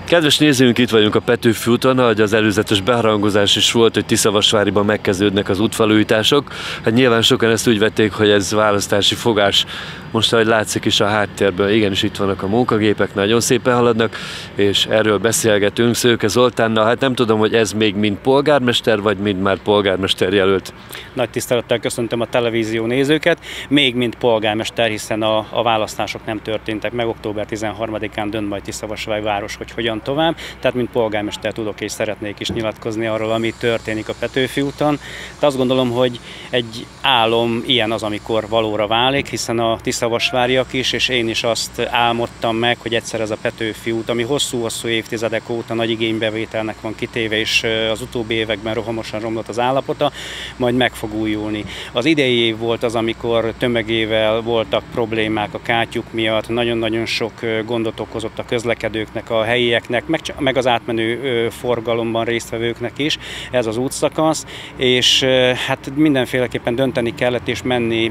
Kedves nézőink, itt vagyunk a Petőfi úton, ahogy az előzetes beharangozás is volt, hogy Tiszavasváriban megkezdődnek az útfelújítások. Hát nyilván sokan ezt úgy vették, hogy ez választási fogás. Most, ahogy látszik is a háttérből, igenis itt vannak a munkagépek, nagyon szépen haladnak, és erről beszélgetünk Szőke Zoltánnal. Hát nem tudom, hogy ez még mind polgármester, vagy mind már polgármester jelölt. Nagy tisztelettel köszöntöm a televízió nézőket, még mind polgármester, hiszen a választások nem történtek meg, október 13-án dönt majd Tiszavasvári város, hogy hogyan tovább, tehát mint polgármester tudok és szeretnék is nyilatkozni arról, ami történik a Petőfi úton. De azt gondolom, hogy egy álom ilyen az, amikor valóra válik, hiszen a tiszavasváriak is, és én is azt álmodtam meg, hogy egyszer ez a Petőfi út, ami hosszú-hosszú évtizedek óta nagy igénybevételnek van kitéve, és az utóbbi években rohamosan romlott az állapota, majd meg fog újulni. Az idei év volt az, amikor tömegével voltak problémák a kátyuk miatt, nagyon-nagyon sok gondot okozott a közlekedőknek, a helyiek, meg az átmenő forgalomban résztvevőknek is ez az útszakasz, és hát mindenféleképpen dönteni kellett és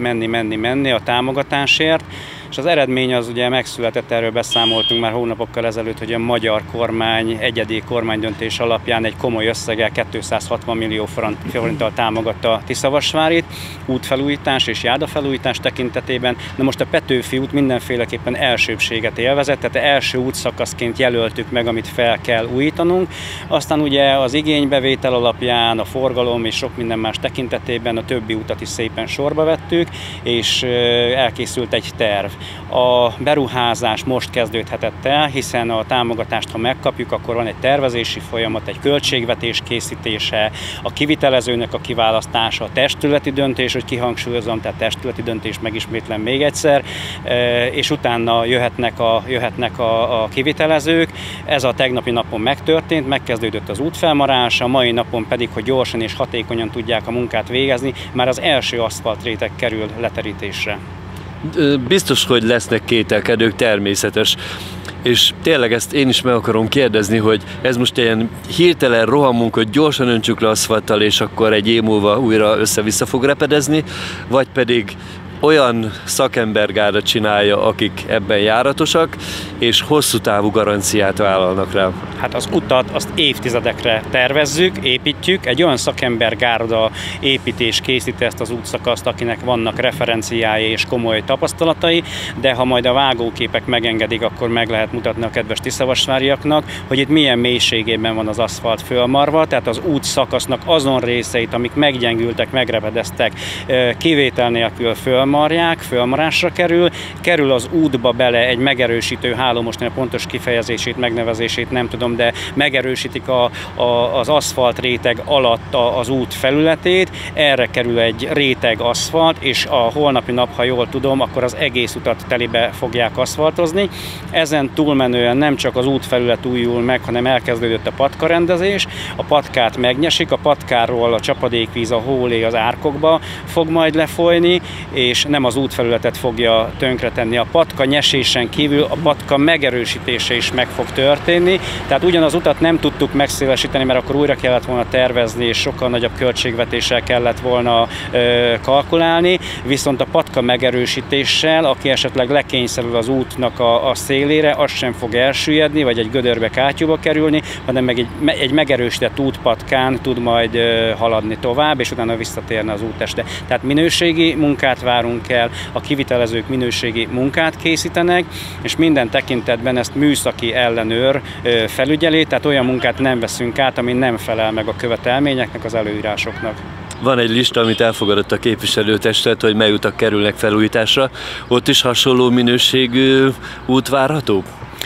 menni a támogatásért, és az eredmény az ugye megszületett, erről beszámoltunk már hónapokkal ezelőtt, hogy a magyar kormány egyedi kormánydöntés alapján egy komoly összeggel 260 millió forinttal támogatta Tiszavasvárit útfelújítás és járdafelújítás tekintetében. Na most a Petőfi út mindenféleképpen elsőbbséget élvezett, tehát első útszakaszként jelöltük meg, amit fel kell újítanunk. Aztán ugye az igénybevétel alapján, a forgalom és sok minden más tekintetében a többi utat is szépen sorba vettük, és elkészült egy terv. A beruházás most kezdődhetett el, hiszen a támogatást, ha megkapjuk, akkor van egy tervezési folyamat, egy költségvetés készítése, a kivitelezőnek a kiválasztása, a testületi döntés, hogy kihangsúlyozom, tehát testületi döntés, megismétlem még egyszer, és utána jöhetnek a kivitelezők. Ez a tegnapi napon megtörtént, megkezdődött az útfelmarás, a mai napon pedig, hogy gyorsan és hatékonyan tudják a munkát végezni, már az első aszfaltréteg kerül leterítésre. Biztos, hogy lesznek kételkedők, természetes. És tényleg ezt én is meg akarom kérdezni, hogy ez most ilyen hirtelen rohamunk, hogy gyorsan öntsük le aszfalttal, és akkor egy év múlva újra össze-vissza fog repedezni, vagy pedig olyan szakembergára csinálja, akik ebben járatosak, és hosszú távú garanciát vállalnak rá. Hát az utat azt évtizedekre tervezzük, építjük, egy olyan szakembergárda építés készíti ezt az útszakaszt, akinek vannak referenciái és komoly tapasztalatai, de ha majd a vágóképek megengedik, akkor meg lehet mutatni a kedves tiszavasváriaknak, hogy itt milyen mélységében van az aszfalt fölmarva, tehát az útszakasznak azon részeit, amik meggyengültek, megrepedeztek, kivétel nélkül fölmarásra kerül az útba bele egy megerősítő háló, most a pontos kifejezését, megnevezését nem tudom, de megerősítik az aszfalt réteg alatt az út felületét, erre kerül egy réteg aszfalt, és a holnapi nap, ha jól tudom, akkor az egész utat telibe fogják aszfaltozni. Ezen túlmenően nem csak az útfelület újul meg, hanem elkezdődött a patkarendezés, a patkát megnyesik, a patkáról a csapadékvíz, a hólé az árkokba fog majd lefolyni, és nem az útfelületet fogja tönkretenni. A patka nyesésen kívül a patka megerősítése is meg fog történni, tehát ugyanaz utat nem tudtuk megszélesíteni, mert akkor újra kellett volna tervezni, és sokkal nagyobb költségvetéssel kellett volna kalkulálni, viszont a patka megerősítéssel, aki esetleg lekényszerül az útnak a szélére, az sem fog elsüllyedni, vagy egy gödörbe, kátyúba kerülni, hanem meg egy megerősített útpatkán tud majd haladni tovább, és utána visszatérni az úttestre. Tehát minőségi munkát várunk el, a kivitelezők minőségi munkát készítenek, és minden tekintetben ezt műszaki ellenőr felügyeli, tehát olyan munkát nem veszünk át, ami nem felel meg a követelményeknek, az előírásoknak. Van egy lista, amit elfogadott a képviselőtestület, hogy mely utak kerülnek felújításra. Ott is hasonló minőségű út várható?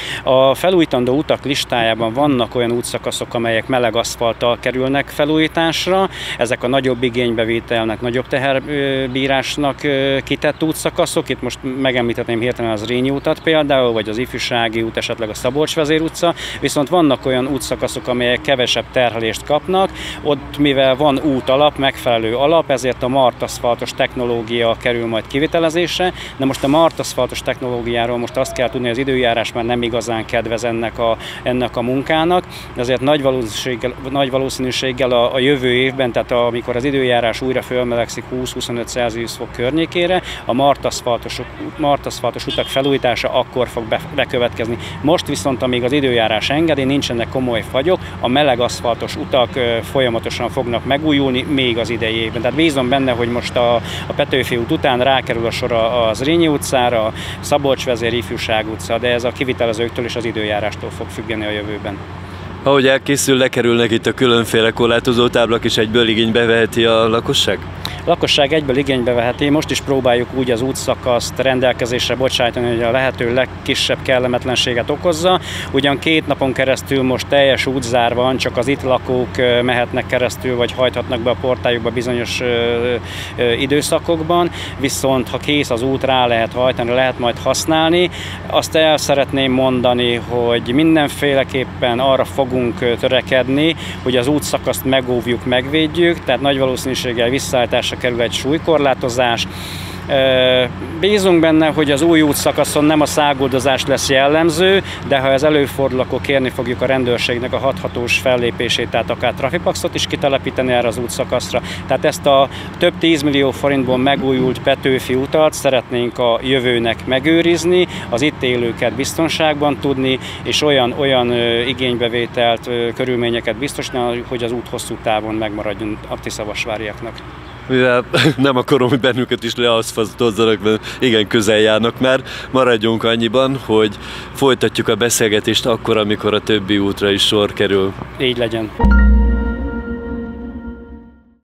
A felújítandó utak listájában vannak olyan útszakaszok, amelyek meleg aszfalttal kerülnek felújításra. Ezek a nagyobb igénybevételnek, nagyobb teherbírásnak kitett útszakaszok. Itt most megemlíthetném hirtelen az Rényi utat például, vagy az Ifjúsági út, esetleg a Szabolcs vezér utca. Viszont vannak olyan útszakaszok, amelyek kevesebb terhelést kapnak. Ott, mivel van útalap, megfelelő alap, ezért a martaszfaltos technológia kerül majd kivitelezésre. De most a martaszfaltos technológiáról most azt kell tudni, hogy az időjárás már nem igazán kedvez ennek a munkának. Ezért nagy valószínűséggel a jövő évben, tehát amikor az időjárás újra fölmelegszik 20-25 Celsius fok környékére, a martaszfaltos utak felújítása akkor fog bekövetkezni. Most viszont, amíg az időjárás engedi, nincsenek komoly fagyok, a meleg aszfaltos utak folyamatosan fognak megújulni még az idei évben. Tehát bízom benne, hogy most a Petőfi út után rákerül a sor a Zrínyi utcára, a Szabolcs vezér Ifjúság utca, de ez a kivitelezőktől és az időjárástól fog függeni a jövőben. Ahogy elkészül, lekerülnek itt a különféle korlátozó táblák, és egyből igénybe veheti a lakosság? A lakosság egyből igénybe veheti, most is próbáljuk úgy az útszakaszt rendelkezésre bocsájtani, hogy a lehető legkisebb kellemetlenséget okozza. Ugyan 2 napon keresztül most teljes útzár van, csak az itt lakók mehetnek keresztül, vagy hajthatnak be a portájukba bizonyos időszakokban, viszont ha kész az út, rá lehet hajtani, lehet majd használni. Azt el szeretném mondani, hogy mindenféleképpen arra fogunk törekedni, hogy az útszakaszt megóvjuk, megvédjük, tehát nagy valószínűséggel visszaállításra kerül egy súlykorlátozás. Bízunk benne, hogy az új útszakaszon nem a száguldozás lesz jellemző, de ha ez előfordul, akkor kérni fogjuk a rendőrségnek a hathatós fellépését, tehát akár trafipaxot is kitelepíteni erre az útszakaszra. Tehát ezt a több 10 millió forintból megújult Petőfi utat szeretnénk a jövőnek megőrizni, az itt élőket biztonságban tudni, és olyan igénybevételt, körülményeket biztosítani, hogy az út hosszú távon megmaradjon a tiszavasváriaknak. Mivel nem akarom, hogy bennünket is leaszfaltozzanak, mert igen közel járnak már, maradjunk annyiban, hogy folytatjuk a beszélgetést akkor, amikor a többi útra is sor kerül. Így legyen.